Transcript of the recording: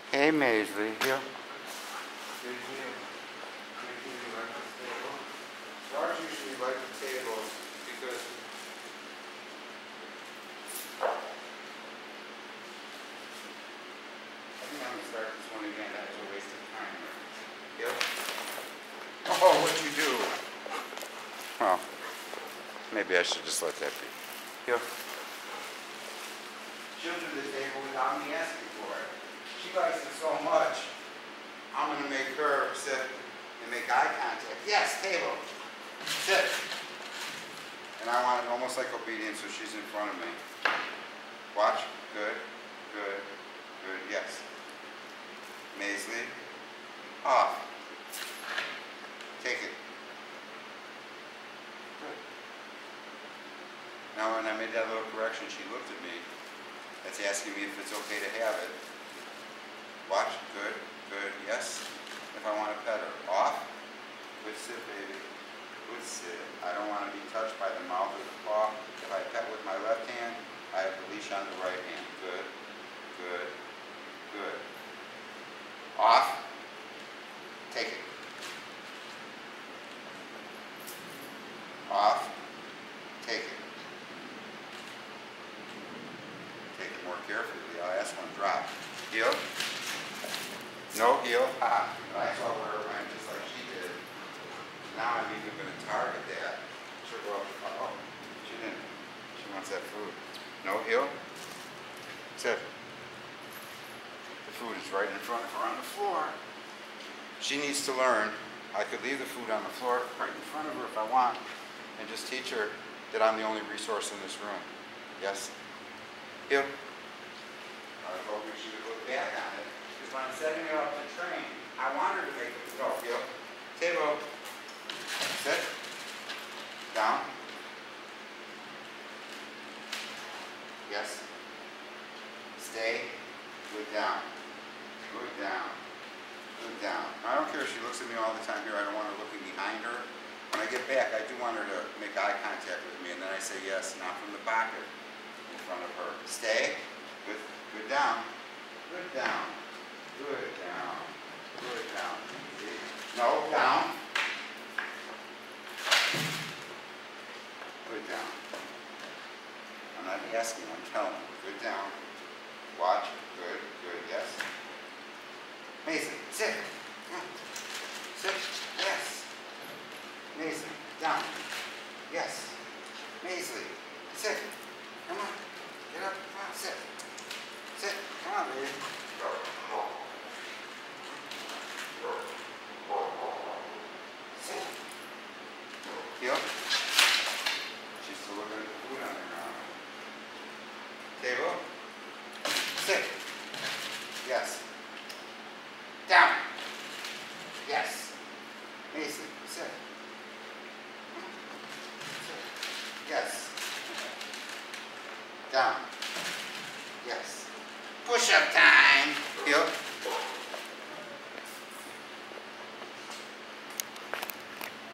Hey, Maisly. Here. Dogs usually like the table because I think I'm going to start this one again. That was a waste of time. Yep. Oh, what'd you do? Well, maybe I should just let that be. Yep. She'll do the table without me asking for it. She likes it so much, I'm going to make her sit and make eye contact. Yes, table. Sit. And I want it almost like obedience, so she's in front of me. Watch. Good. Good. Good. Yes. Maisly. Off. Take it. Good. Now when I made that little correction, she looked at me. That's asking me if it's okay to have it. Watch. Good. Good. Yes. If I want to pet her. Off. Good sit, baby. Good sit. I don't want to be touched by the mouth or the paw. If I pet with my left hand, I have the leash on the right hand. Good. Good. Good. Off. Take it. Off. Take it. Take it more carefully. I'll ask one drop. Heel. No heel. Ha. I saw her run just like she did. Now I'm even going to target that. She'll go up. Oh, she didn't. She wants that food. No heel. Sit. The food is right in front of her on the floor. She needs to learn. I could leave the food on the floor right in front of her if I want and just teach her that I'm the only resource in this room. Yes? Heel. I was hoping she would look back on it. Because when I'm setting her up to train, I want her to make it go. Heel. Table. Sit. Down. Yes. Stay. Good down. Good down. Good down. I don't care if she looks at me all the time here. I don't want her looking behind her. When I get back, I do want her to make eye contact with me, and then I say yes, not from the pocket, in front of her. Stay. Good. Good down. Good down. Good down. Good down. No, down. Good down. I'm not asking, I'm telling you. Good down. Watch. Good. Good. Yes. Maisly, sit. Come on. Sit. Yes. Maisly, down. Yes. Maisly, sit. Come on. Get up. Come on. Sit. Sit. Come on, baby. Sit. Heel. She's still looking at the food on her arm. Table. Sit. Yes. Down. Yes. Maisly, sit. Sit. Yes. Down. Yes. Push-up time. Heel.